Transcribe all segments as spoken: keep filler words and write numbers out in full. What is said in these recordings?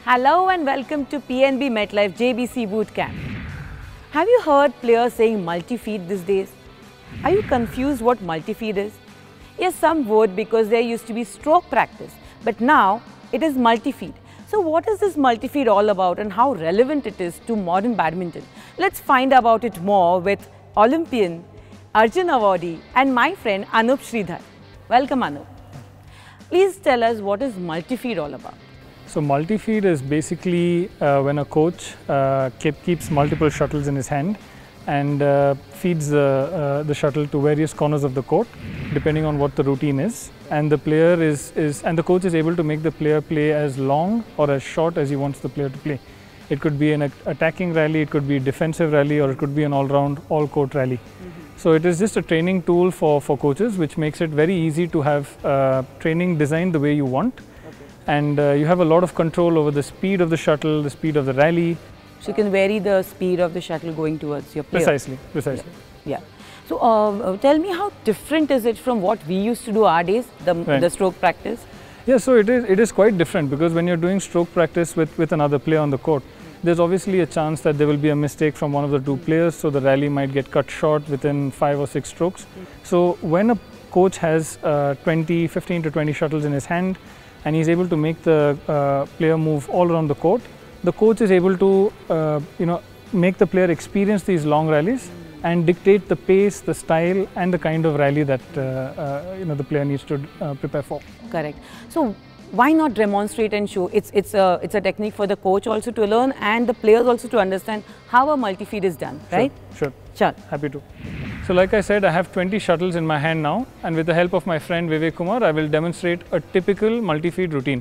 Hello and welcome to P N B MetLife J B C Bootcamp. Have you heard players saying multi-feed these days? Are you confused what multi-feed is? Yes, some would because there used to be stroke practice, but now it is multi-feed. So what is this multi-feed all about and how relevant it is to modern badminton? Let's find about it more with Olympian, Arjun Awardee and my friend Anup Sridhar. Welcome Anup. Please tell us what is multi-feed all about. So multi-feed is basically uh, when a coach uh, keep, keeps multiple shuttles in his hand and uh, feeds the, uh, the shuttle to various corners of the court depending on what the routine is, and the player is, is and the coach is able to make the player play as long or as short as he wants the player to play. It could be an attacking rally, it could be a defensive rally, or it could be an all-round all-court rally. Mm-hmm. So it is just a training tool for, for coaches, which makes it very easy to have uh, training designed the way you want. And uh, you have a lot of control over the speed of the shuttle, the speed of the rally. So you can vary the speed of the shuttle going towards your player. Precisely, precisely. Yeah. yeah. So uh, tell me, how different is it from what we used to do our days, the, right. the stroke practice? Yeah, so it is, it is quite different because when you're doing stroke practice with, with another player on the court, there's obviously a chance that there will be a mistake from one of the two players, so the rally might get cut short within five or six strokes. So when a coach has uh, twenty, fifteen to twenty shuttles in his hand, and he's able to make the uh, player move all around the court, the coach is able to uh, you know, make the player experience these long rallies and dictate the pace, the style and the kind of rally that uh, uh, you know, the player needs to uh, prepare for. Correct. So why not demonstrate and show? It's, it's, a, it's a technique for the coach also to learn and the players also to understand how a multi-feed is done, right? Sure, sure. Sure. Happy to. So like I said, I have twenty shuttles in my hand now, and with the help of my friend Vivek Kumar, I will demonstrate a typical multi-feed routine.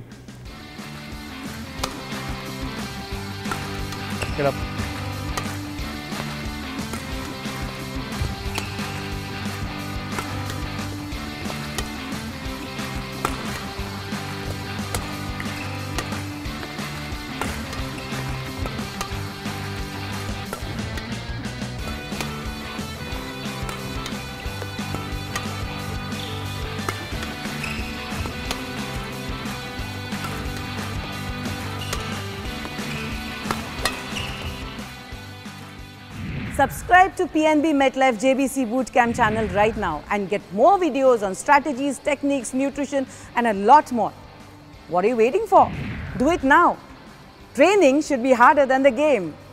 Get up. Subscribe to P N B MetLife J B C Bootcamp channel right now and get more videos on strategies, techniques, nutrition and a lot more. What are you waiting for? Do it now. Training should be harder than the game.